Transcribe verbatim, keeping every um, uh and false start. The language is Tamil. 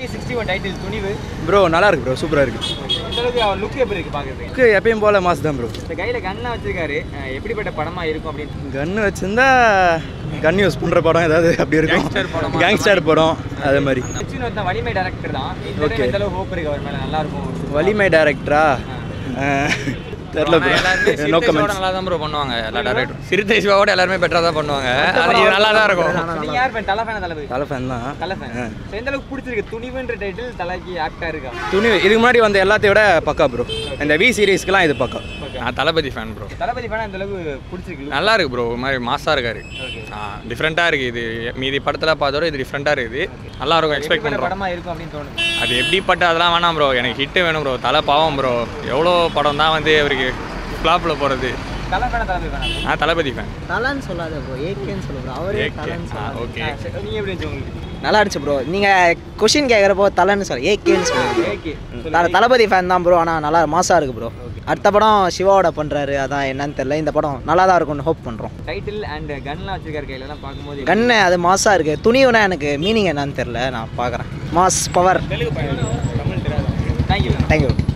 Sixty one title Thunivu bro நல்லா இருக்கு ப்ரோ சூப்பராக இருக்கு. இந்த அளவுக்கு அவர் லுக் எப்படி இருக்கு பார்க்குறதுக்கு? லுக்கு எப்பயும் போல மாஸ் தான் ப்ரோ. இந்த கையில் கன்லாம் வச்சிருக்காரு, எப்படிப்பட்ட படமா இருக்கும் அப்படின்னு? கன்று வச்சிருந்தா கன் யூஸ் பண்ணுற படம் ஏதாவது அப்படி இருக்கும். கேங்ஸ்டர் படம் அதே மாதிரி. ஒருத்தன் வலிமை டேரக்டர் தான். இந்த அளவு ஹோப் இருக்கு அவர் மேலே, நல்லா இருக்கும். வலிமை டேரக்டரா தெரியல ப்ரோ. No comments. நல்லா தான் ப்ரோ பண்ணுவாங்க எல்லா டேரக்டரும். சிறுத்தை சிவாவோட எல்லாருமே பெட்டரா தான் பண்ணுவாங்க. அது நல்லா தான் இருக்கும். நீங்க யார் ஃபேன்? தல ஃபேன் தலபதி? தல ஃபேன் தான். தல ஃபேன். எந்த அளவுக்கு பிடிச்சிருக்கு துணிவுன்ற டைட்டில்? தலைக்கு ஆப்டா இருக்கா? துணிவு இதுக்கு முன்னாடி வந்த எல்லாத்தையும் விட பக்கா ப்ரோ. இந்த வி சீரிஸ்க்குலாம் இது பக்கா. நான் Thalapathy fan bro. Thalapathy fan இந்த அளவுக்கு பிடிச்சிருக்கு. நல்லா இருக்கு ப்ரோ. ஒரு மாதிரி மாஸா இருக்காரு. ஆ டிஃப்ரெண்ட்டாக இருக்குது. இது மீதி படத்தில் பார்த்தோட இது டிஃப்ரெண்ட்டாக இருக்குது. நல்லா இருக்கும். எக்ஸ்பெக்ட் பண்ணுற படமாக இருக்கும் அப்படின்னு தோணுது. அது எப்படிப்பட்ட அதெல்லாம் வேணாம் ப்ரோ. எனக்கு ஹிட்டு வேணும் ப்ரோ. தலை பாவம் ப்ரோ. எவ்வளோ படம் தான் வந்து அவருக்கு ஃப்ளாப்பில் போகிறது. தலை ஃபேனா தளபதி ஃபேனா? ஆ தளபதி ஃபேன். தலான்னு சொல்லாத ப்ரோ, ஏகேன்னு சொல்லு ப்ரோ. அவரே தலான்னு சொல்லாத. ஓகே. நீங்கள் எப்படி இருந்துச்சு உங்களுக்கு? நல்லா இருந்துச்சு ப்ரோ. நீங்கள் கொஷின் கேட்குறப்போ தலன்னு சொல்ல ஏகேன்னு சொல்லுங்க. ஏகே தல தளபதி ஃபேன் தான் ப்ரோ. ஆனால் நல்லா மாசாக இருக்குது ப்ரோ. அடுத்த படம் சிவாவோட பண்ணுறாரு, அதான் என்னன்னு தெரியல. இந்த படம் நல்லா தான் இருக்கும்னு ஹோப் பண்ணுறோம். டைட்டில் அண்ட் கன்லாம் வச்சிருக்காரு கையிலலாம் பார்க்கும்போது கன்னு அது மாசாக இருக்குது. துணிவுனா எனக்கு மீனிங் என்னன்னு தெரில, நான் பார்க்குறேன். Mass power. Thank you thank you.